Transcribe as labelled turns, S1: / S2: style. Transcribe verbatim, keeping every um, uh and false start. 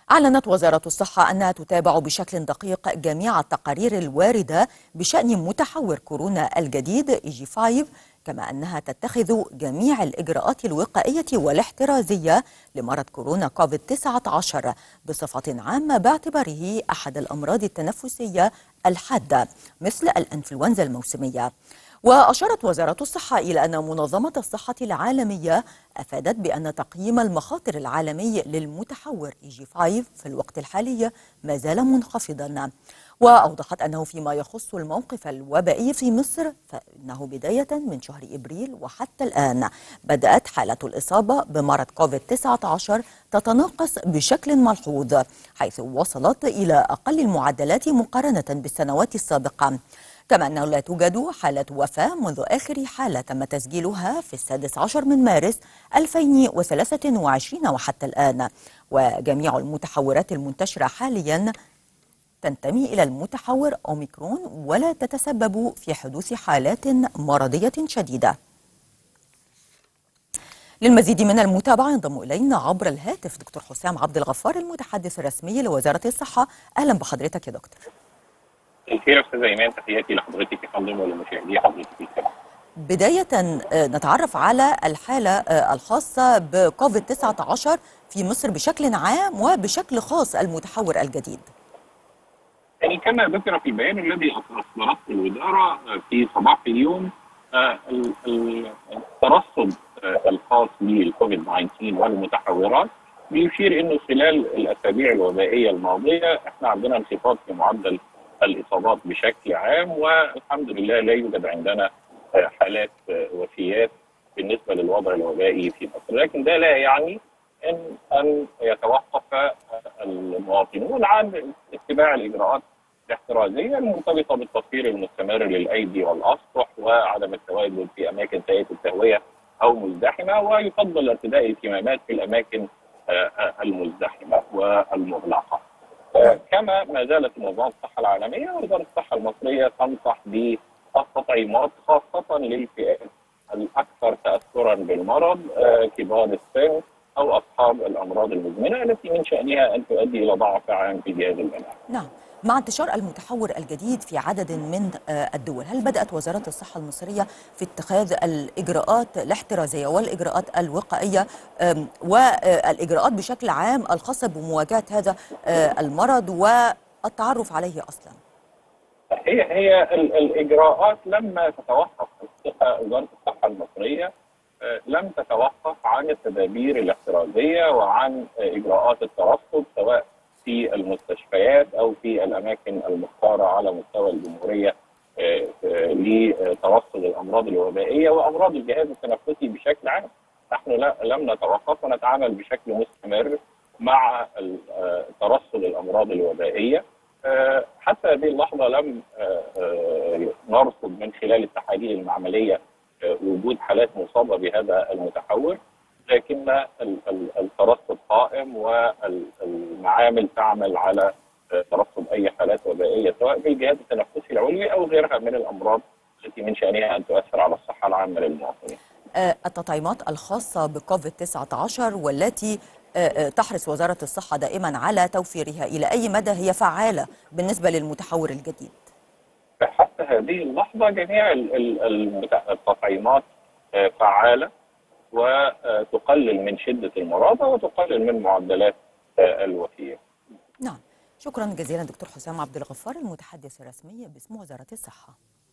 S1: أعلنت وزارة الصحة أنها تتابع بشكل دقيق جميع التقارير الواردة بشأن متحور كورونا الجديد إي جي خمسة، كما أنها تتخذ جميع الإجراءات الوقائية والاحترازية لمرض كورونا كوفيد تسعة عشر بصفة عامة، باعتباره أحد الأمراض التنفسية الحادة مثل الإنفلونزا الموسمية. وأشارت وزارة الصحة إلى أن منظمة الصحة العالمية أفادت بأن تقييم المخاطر العالمي للمتحور إي جي خمسة في الوقت الحالي ما زال منخفضا. وأوضحت أنه فيما يخص الموقف الوبائي في مصر فإنه بداية من شهر إبريل وحتى الآن بدأت حالة الإصابة بمرض كوفيد تسعة عشر تتناقص بشكل ملحوظ، حيث وصلت إلى أقل المعدلات مقارنة بالسنوات السابقة. كما أنه لا توجد حالة وفاة منذ آخر حالة تم تسجيلها في السادس عشر من مارس ألفين وثلاثة وعشرين وحتى الآن. وجميع المتحورات المنتشرة حاليا تنتمي إلى المتحور أوميكرون ولا تتسبب في حدوث حالات مرضية شديدة. للمزيد من المتابعة ينضم إلينا عبر الهاتف دكتور حسام عبد الغفار المتحدث الرسمي لوزارة الصحة. أهلا بحضرتك يا دكتور.
S2: الخير استاذ ايمان، تحياتي لحضرتك يا فندم ولمشاهدي حضرتك الكرام.
S1: بداية نتعرف على الحالة الخاصة بكوفيد تسعة عشر في مصر بشكل عام وبشكل خاص المتحور الجديد.
S2: يعني كما ذكر في البيان الذي اصدرته الوزاره في صباح اليوم، الترصد الخاص بالكوفيد تسعة عشر والمتحورات بيشير انه خلال الاسابيع الوبائيه الماضيه احنا عندنا انخفاض في معدل الاصابات بشكل عام، والحمد لله لا يوجد عندنا حالات وفيات بالنسبه للوضع الوبائي في مصر، لكن ده لا يعني ان ان يتوقف المواطنون عن اتباع الاجراءات الاحترازيه المرتبطه بالتطهير المستمر للايدي والاسطح وعدم التواجد في اماكن سيئه التهويه او مزدحمه، ويفضل ارتداء الكمامات في الاماكن المزدحمه والمغلقه. كما ما زالت منظمه الصحه العالميه ووزاره الصحه المصريه تنصح بالتطعيمات خاصه للفئات الاكثر تاثرا بالمرض، كبار السن او اصحاب الامراض المزمنه التي من شانها ان تؤدي الى ضعف عام في جهاز المناعه.
S1: نعم، مع انتشار المتحور الجديد في عدد من الدول، هل بدأت وزارة الصحة المصرية في اتخاذ الإجراءات الاحترازية والإجراءات الوقائية والإجراءات بشكل عام الخاصة بمواجهة هذا المرض والتعرف عليه أصلا؟
S2: هي هي الإجراءات لما تتوقف وزارة الصحة المصرية لم تتوقف عن التدابير الاحترازية وعن إجراءات الترصد سواء في المستشفيات أو في الأماكن المختارة على مستوى الجمهورية لترصد الأمراض الوبائية وأمراض الجهاز التنفسي بشكل عام. نحن لم نتوقف ونتعامل بشكل مستمر مع ترصد الأمراض الوبائية. حتى هذه اللحظة لم نرصد من خلال التحاليل المعملية وجود حالات مصابة بهذا المتحور، لكن الترصد قائم والمعامل تعمل على ترصد أي حالات وبائية سواء في الجهاز التنفسي العلوي أو غيرها من الأمراض التي من شأنها أن تؤثر على الصحة العامة للمواطنين.
S1: التطعيمات الخاصة بكوفيد تسعة عشر والتي تحرص وزارة الصحة دائما على توفيرها، إلى أي مدى هي فعالة بالنسبة للمتحور الجديد؟
S2: حتى هذه اللحظة جميع التطعيمات فعالة وتقلل من شدة المرضى وتقلل من معدلات الوفيات.
S1: نعم، شكرا جزيلا دكتور حسام عبد الغفار المتحدث الرسمي باسم وزارة الصحة.